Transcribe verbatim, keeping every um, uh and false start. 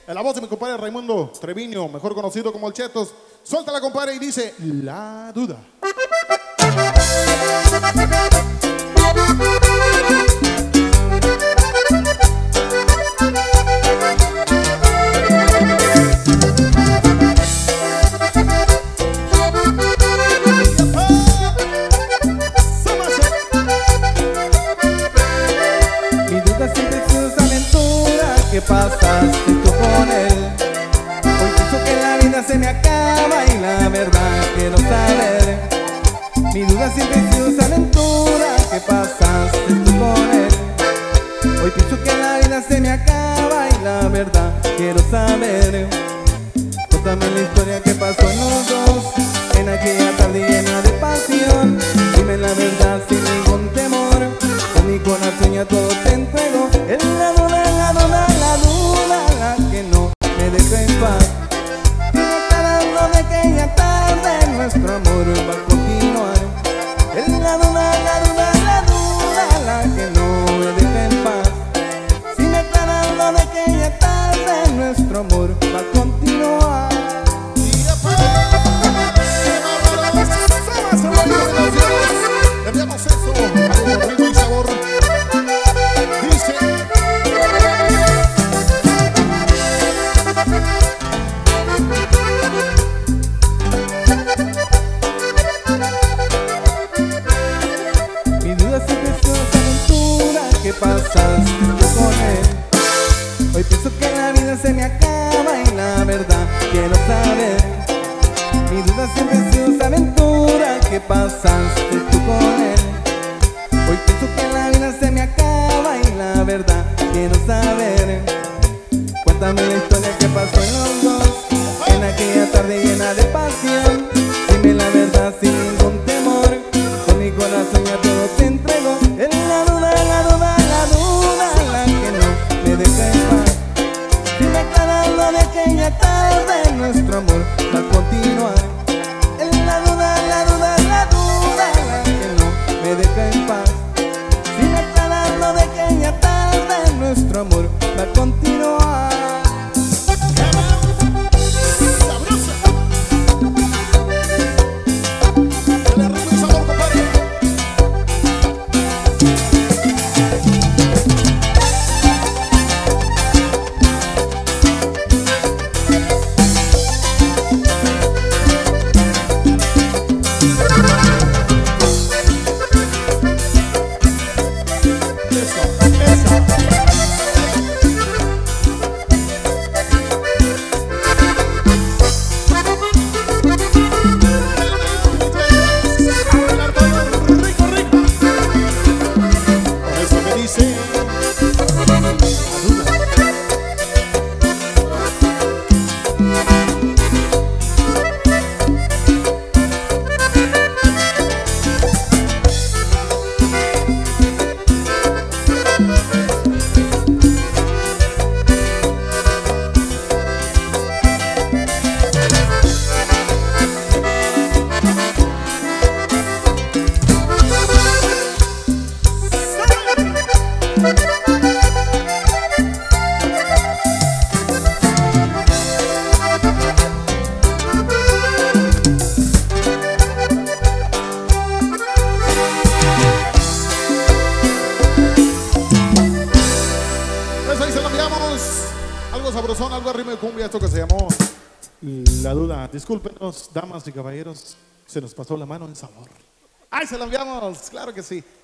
En la voz de mi compadre Raimundo Treviño, mejor conocido como el Chetos. Suelta la compadre y dice La Duda. Mi duda siempre es esa aventura que pasaste tú con él. Hoy pienso que la vida se me acaba y la verdad quiero saber. Mi duda siempre es esa aventura que pasaste tú con él. Hoy pienso que la vida se me acaba y la verdad quiero saber. Cuéntame la historia que pasó en los dos en aquella tarde llena de pasión. Dime la verdad sin ningún temor, con mi corazón ya todo te entrego. Es la duda, la duda, la duda la que no me deja en paz. Sigo esperando de aquella tarde nuestro amor va a continuar. Es la duda, la duda, la duda la que no me deja en paz. Sigo esperando de aquella tarde nuestro amor va a continuar. Enviamos eso a ritmo y sabor. Dice mi duda siempre es esa aventura que pasaste tú con él. Hoy pienso que la vida se me acaba y la verdad quiero saber. Mi duda siempre es esa aventura que pasaste tú con él. Hoy pienso que la vida se me acaba y la verdad quiero saber. Cuéntame la historia que pasó en los dos en aquella tarde llena de pasión. Dime la verdad sin ningún temor, con mi corazón ya todo te entrego. Es la duda, la duda, la duda la que no me deja en paz. Sigue aclarando de aquella tarde nuestro amor va a continuar. Es la duda, la duda, la duda la que no me deja en paz. Sigue aclarando de aquella tarde nuestro amor va a continuar. algo sabrosón, algo a ritmo de cumbia, esto que se llamó La Duda. Discúlpenos, damas y caballeros, se nos pasó la mano en sabor. ¡Ay, se lo enviamos! Claro que sí.